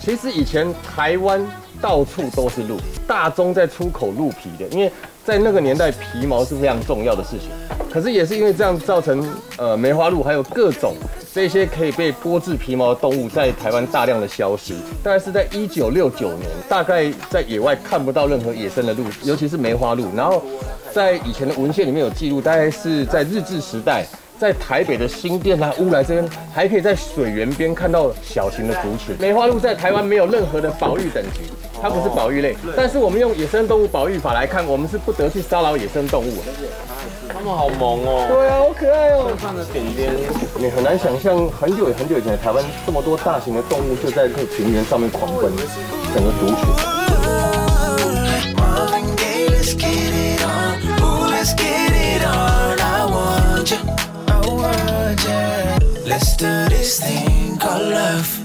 其实以前台湾到处都是鹿，大宗在出口鹿皮的，因为在那个年代皮毛是非常重要的事情。可是也是因为这样造成梅花鹿还有各种这些可以被剥制皮毛的动物在台湾大量的消失。大概是在1969年，大概在野外看不到任何野生的鹿，尤其是梅花鹿。然后在以前的文献里面有记录，大概是在日治时代。在台北的新店啊、乌来这边，还可以在水源边看到小型的族群。梅花鹿在台湾没有任何的保育等级，它不是保育类。但是我们用野生动物保育法来看，我们是不得去骚扰野生动物。 它们好萌哦。 对啊，好可爱哦。 身上的点点， 你很难想象很久以前，台湾这么多大型的动物就在这平原上面狂奔，整个族群。Let's do this thing called love.